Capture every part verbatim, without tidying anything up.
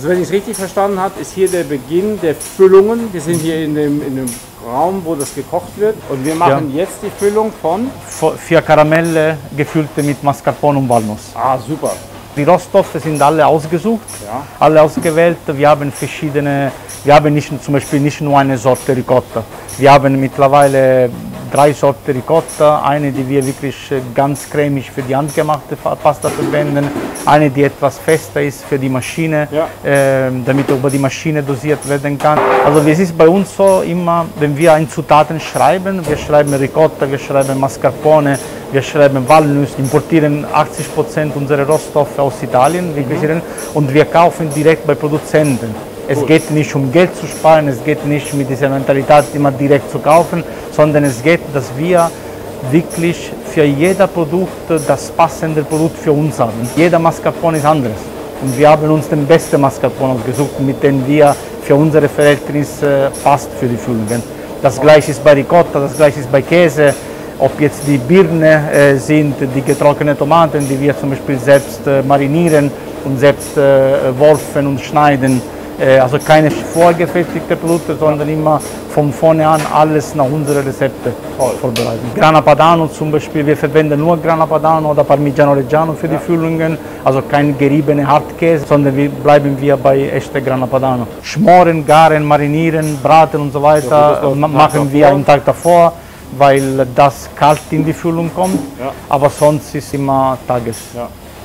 Also wenn ich es richtig verstanden habe, ist hier der Beginn der Füllungen. Wir sind hier in dem, in dem Raum, wo das gekocht wird. Und wir machen ja. jetzt die Füllung von? Vier Karamelle, gefüllte mit Mascarpone und Walnuss. Ah, super. Die Roststoffe sind alle ausgesucht, ja. alle ausgewählt. Wir haben verschiedene, wir haben nicht, zum Beispiel nicht nur eine Sorte Ricotta. Wir haben mittlerweile drei Sorten Ricotta, eine, die wir wirklich ganz cremig für die handgemachte Pasta verwenden, eine, die etwas fester ist für die Maschine, ja. äh, damit über die Maschine dosiert werden kann. Also es ist bei uns so immer, wenn wir ein Zutaten schreiben, wir schreiben Ricotta, wir schreiben Mascarpone, wir schreiben Walnuss, importieren achtzig Prozent unserer Rohstoffe aus Italien, mhm. und wir kaufen direkt bei Produzenten. Es Gut. geht nicht um Geld zu sparen, es geht nicht mit dieser Mentalität immer direkt zu kaufen, sondern es geht, dass wir wirklich für jedes Produkt das passende Produkt für uns haben. Jeder Mascarpone ist anderes. Und wir haben uns den besten Mascarpone ausgesucht, mit dem wir für unsere Verhältnisse passt für die Füllungen. Das gleiche ist bei Ricotta, das gleiche ist bei Käse. Ob jetzt die Birnen äh, sind, die getrockneten Tomaten, die wir zum Beispiel selbst äh, marinieren und selbst äh, wolfen und schneiden. Äh, also keine vorgefertigten Produkte, sondern immer von vorne an alles nach unseren Rezepten vorbereiten. Grana Padano zum Beispiel, wir verwenden nur Grana Padano oder Parmigiano Reggiano für die ja. Füllungen, also kein geriebene Hartkäse, sondern wir bleiben wir bei echter Grana Padano. Schmoren, garen, marinieren, braten und so weiter so, machen wir einen Tag davor, weil das kalt in die Füllung kommt, ja. aber sonst ist immer Tages. Ja.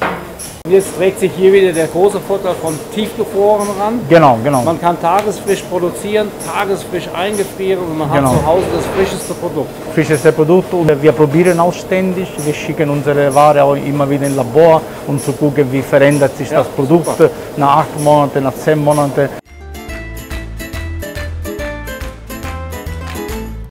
Und jetzt trägt sich hier wieder der große Vorteil von tiefgefroren ran. Genau, genau. Man kann tagesfrisch produzieren, tagesfrisch eingefrieren und man genau. hat zu Hause das frischeste Produkt. Frischeste Produkt und wir probieren auch ständig. Wir schicken unsere Ware auch immer wieder ins Labor, um zu gucken, wie verändert sich ja, das Produkt super. nach acht Monaten, nach zehn Monaten.